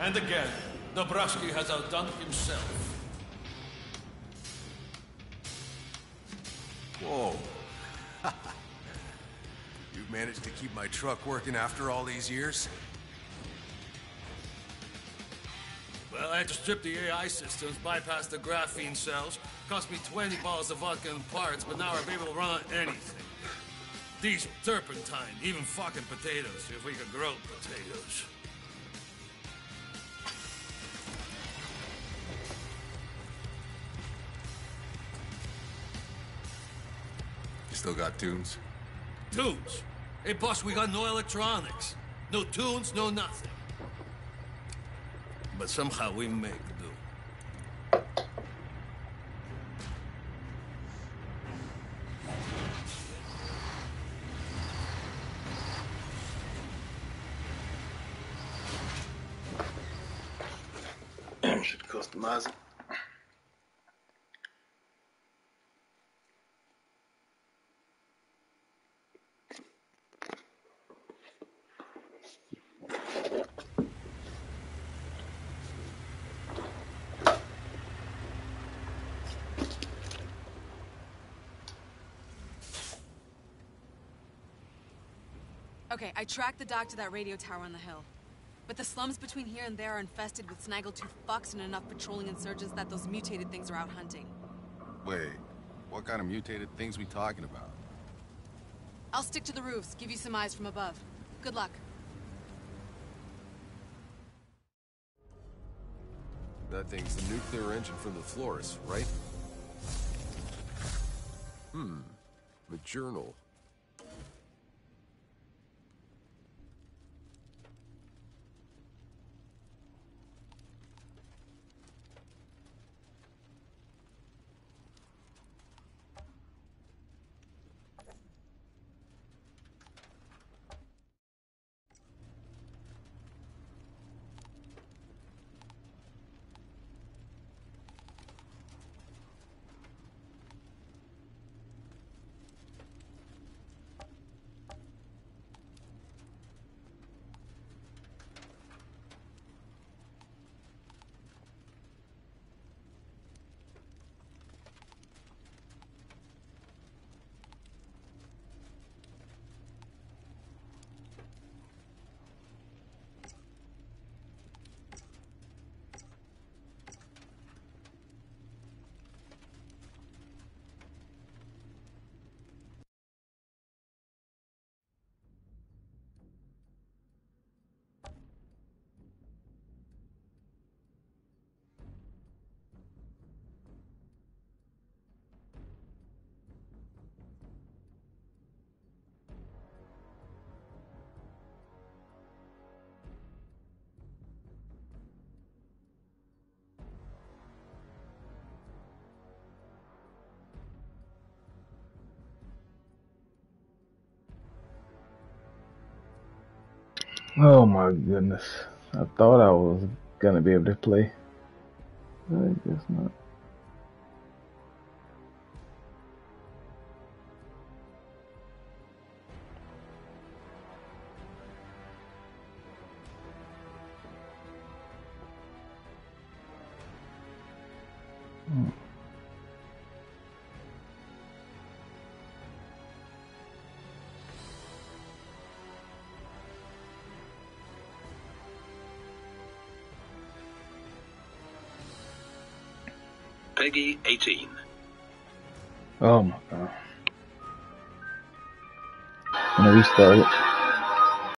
And again, Dobrowski has outdone himself. Whoa. You've managed to keep my truck working after all these years? Well, I had to strip the AI systems, bypass the graphene cells. Cost me 20 bottles of vodka and parts, but now I'll be able to run on anything. Diesel, turpentine, even fucking potatoes, if we could grow potatoes. You still got tunes? Tunes? Hey, boss, we got no electronics. No tunes, no nothing. But somehow we make do. Should customize it. Okay, I tracked the dock to that radio tower on the hill. But the slums between here and there are infested with snaggletooth fucks and enough patrolling insurgents that those mutated things are out hunting. Wait, what kind of mutated things we talking about? I'll stick to the roofs, give you some eyes from above. Good luck. That thing's the nuclear engine from the florist, right? The journal. Oh my goodness. I thought I was gonna be able to play. But I guess not. Peggy 18. Oh my god. I'm gonna restart it.